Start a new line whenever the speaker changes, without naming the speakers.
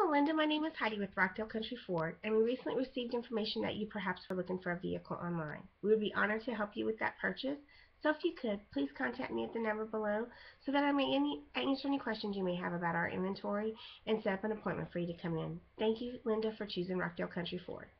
Linda. My name is Heidi with Rockdale Country Ford, and we recently received information that you perhaps were looking for a vehicle online. We would be honored to help you with that purchase. So if you could, please contact me at the number below so that I may answer any questions you may have about our inventory and set up an appointment for you to come in. Thank you, Linda, for choosing Rockdale Country Ford.